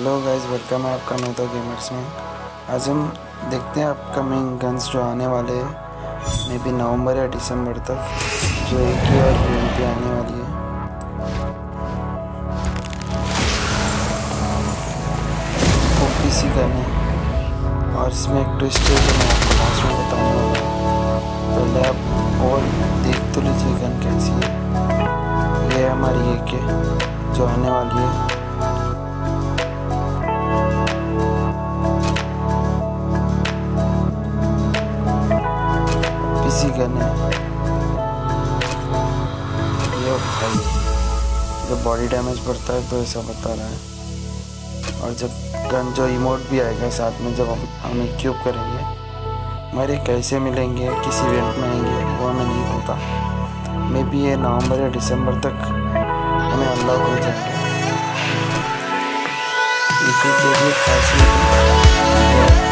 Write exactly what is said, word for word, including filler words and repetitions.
Hello guys, welcome है आपका नोता gamers में। आज हम देखते हैं अपकमिंग गन्स जो आने वाले हैं मे बी नवंबर या दिसंबर तक, जो एक ही और गेम पे आने वाली है। ओपीसी गन है और इसमें एक ट्विस्ट है जो मैं आपको लास्ट में बताने वाला हूँ। पहले आप और देख तो लीजिए गन कैसी है। ये है हमारी एक है जो आने वाली है। ओपीसी गन है ये भाई, जब बॉडी डैमेज पड़ता है तो ऐसा बता रहा है। और जब गन जो इमोट भी आएगा साथ में, जब हम हम इक्विप करेंगे, हमारे कैसे मिलेंगे, किस इवेंट में आएंगे वो हमें नहीं पता। मे बी ये नवंबर या दिसंबर तक हमें अनलॉक हो जाएगा। एक खासियत